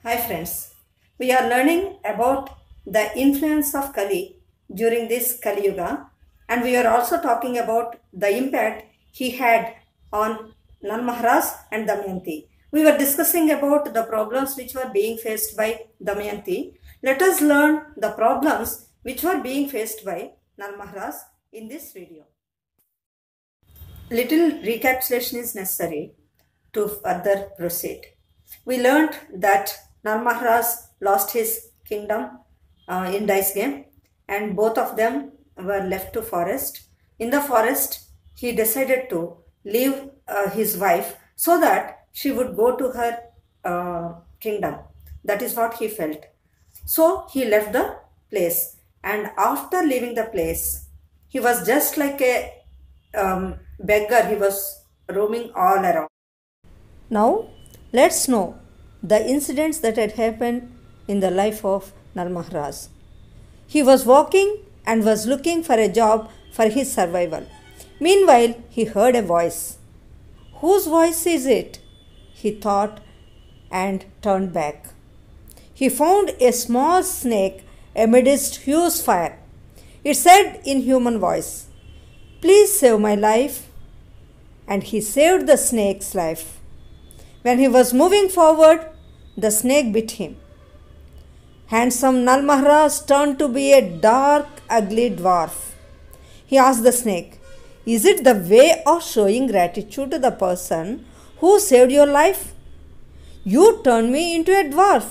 Hi friends, we are learning about the influence of Kali during this Kali Yuga, and we are also talking about the impact he had on Nal Maharaj and Damayanti. We were discussing about the problems which were being faced by Damayanti. Let us learn the problems which were being faced by Nal Maharaj in this video. Little recapitulation is necessary to further proceed. We learned that Nal Maharaj lost his kingdom in dice game, and both of them were left to forest. In the forest, he decided to leave his wife so that she would go to her kingdom. That is what he felt. So he left the place, and after leaving the place, he was just like a beggar. He was roaming all around. Now, let's know the incidents that had happened in the life of Nal Maharaj. He was walking and was looking for a job for his survival. Meanwhile, he heard a voice. Whose voice is it? He thought and turned back. He found a small snake amidst huge fire. It said in human voice, "Please save my life." And he saved the snake's life. When he was moving forward, the snake bit him. Handsome Nal Maharaj turned to be a dark, ugly dwarf. He asked the snake, "Is it the way of showing gratitude to the person who saved your life? You turned me into a dwarf."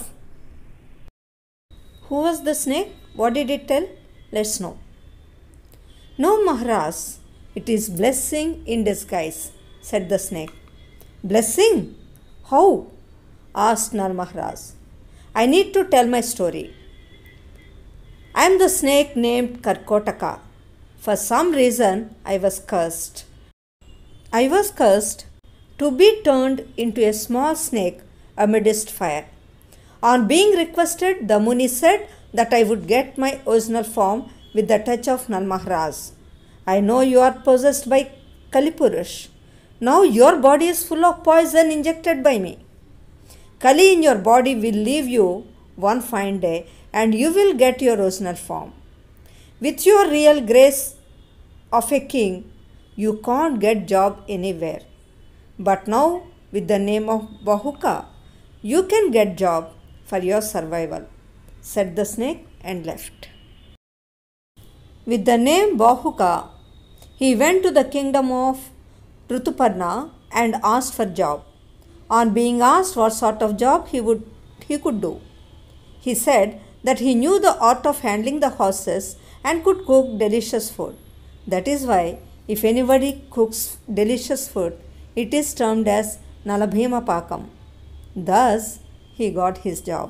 Who was the snake? What did it tell? Let's know. "No, Maharaj, it is blessing in disguise," said the snake. "Blessing? How?" asked Nal Maharaj. "I need to tell my story. I am the snake named Karkotaka. For some reason, I was cursed. I was cursed to be turned into a small snake amidst fire. On being requested, the Muni said that I would get my original form with the touch of Nal Maharaj. I know you are possessed by Kalipurush. Now your body is full of poison injected by me. Kali in your body will leave you one fine day and you will get your original form. With your real grace of a king, you can't get job anywhere. But now with the name of Bahuka, you can get job for your survival," said the snake and left. With the name Bahuka, he went to the kingdom of Rituparna and asked for job. On being asked what sort of job he could do, he said that he knew the art of handling the horses and could cook delicious food. That is why if anybody cooks delicious food, it is termed as Nalabhima Pakam. Thus, he got his job.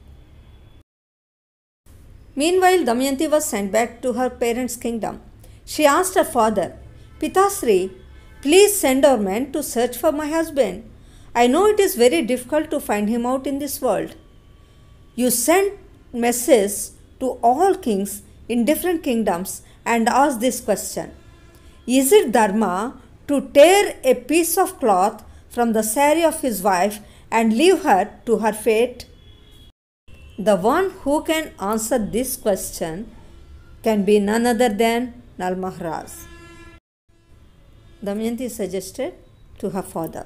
Meanwhile, Damayanti was sent back to her parents' kingdom. She asked her father, "Pitasri, please send our men to search for my husband. I know it is very difficult to find him out in this world. You send messages to all kings in different kingdoms and ask this question. Is it dharma to tear a piece of cloth from the saree of his wife and leave her to her fate?" The one who can answer this question can be none other than Nal Maharaj. Damayanti suggested to her father.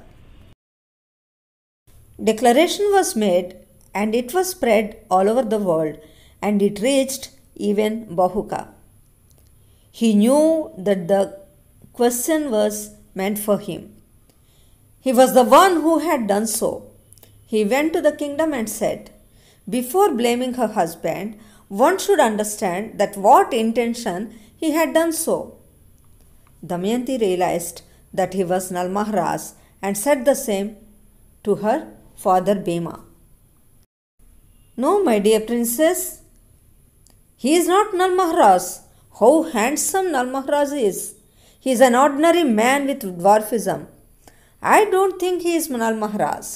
Declaration was made and it was spread all over the world and it reached even Bahuka. He knew that the question was meant for him. He was the one who had done so. He went to the kingdom and said, "Before blaming her husband, one should understand that what intention he had done so." Damayanti realized that he was Nal Maharaj and said the same to her father Bhima. "No, my dear princess, he is not Nal Maharaj. How handsome Nal Maharaj is! He is an ordinary man with dwarfism. I don't think he is Nal Maharaj,"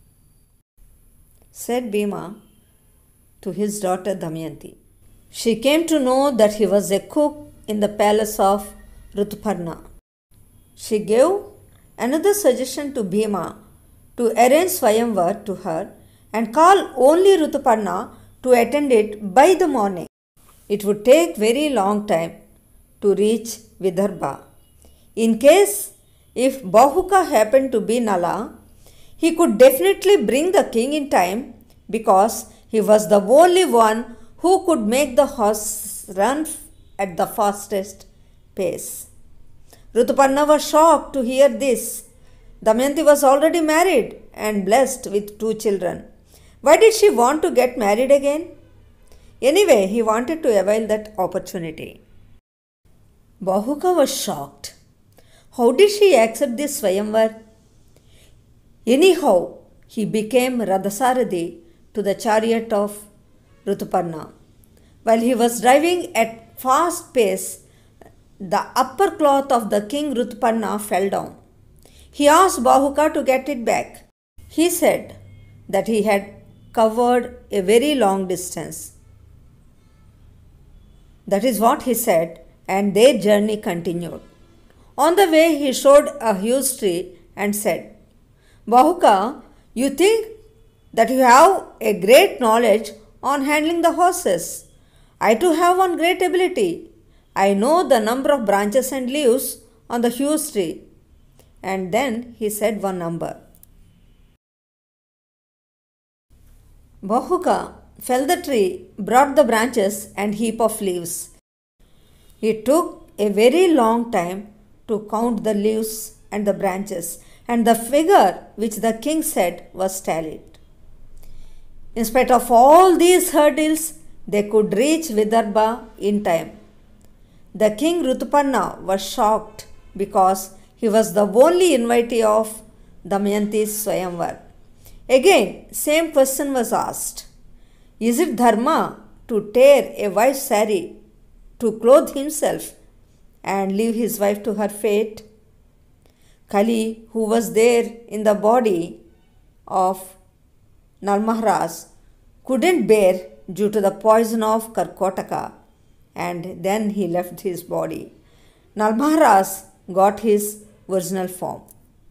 said Bhima to his daughter Damayanti. She came to know that he was a cook in the palace of Rituparna. She gave another suggestion to Bhima to arrange Swayamvar to her and call only Rituparna to attend it by the morning. It would take very long time to reach Vidarbha. In case if Bahuka happened to be Nala, he could definitely bring the king in time because he was the only one who could make the horse run at the fastest pace. Rituparna was shocked to hear this. Damayanti was already married and blessed with 2 children. Why did she want to get married again? Anyway, he wanted to avail that opportunity. Bahuka was shocked. How did she accept this Swayamvar? Anyhow, he became Radhasarathi to the chariot of Rituparna. While he was driving at fast pace, the upper cloth of the king Rituparna fell down. He asked Bahuka to get it back. He said that he had covered a very long distance. That is what he said, and their journey continued. On the way, he showed a huge tree and said, Bahuka, you think that you have a great knowledge on handling the horses. I too have one great ability. I know the number of branches and leaves on the huge tree. And then he said one number. Bahuka felled the tree, brought the branches and heap of leaves. It took a very long time to count the leaves and the branches, and the figure which the king said was tallied. In spite of all these hurdles, they could reach Vidarbha in time. The king Rituparna was shocked because he was the only invitee of Damayanti's Swayamvar. Again, same question was asked. Is it dharma to tear a wife's saree to clothe himself and leave his wife to her fate? Kali, who was there in the body of Nal Maharaj, couldn't bear due to the poison of Karkotaka, and then he left his body. Nal Maharaj got his original form.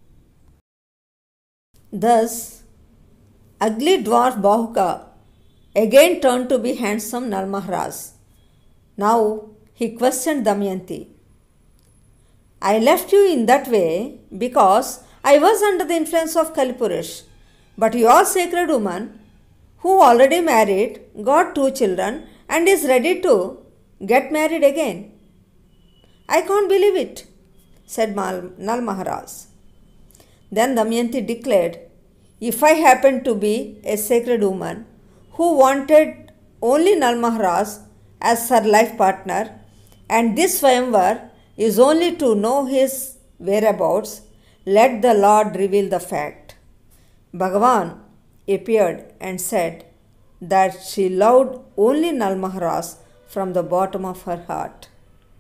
Thus, ugly dwarf Bahuka again turned to be handsome Nal Maharaj. Now he questioned Damayanti. I left you in that way because I was under the influence of Kalipurish. But your sacred woman, who already married, got 2 children and is ready to get married again. I can't believe it, said Nal Maharaj. Then Damayanti declared, if I happen to be a sacred woman who wanted only Nal Maharaj as her life partner, and this Swayamvar is only to know his whereabouts, let the Lord reveal the fact. Bhagavan appeared and said that she loved only Nal Maharaj from the bottom of her heart.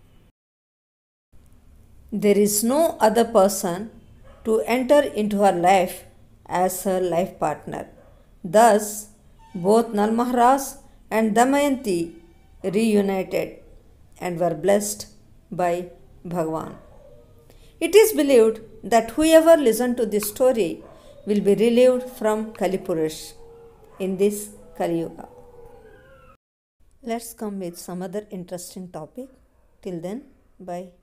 There is no other person to enter into her life as her life partner. Thus, both Nal Maharaj and Damayanti reunited and were blessed by Bhagavan. It is believed that whoever listened to this story will be relieved from Kalipurish in this Kali Yuga. Let's come with some other interesting topic. Till then, bye.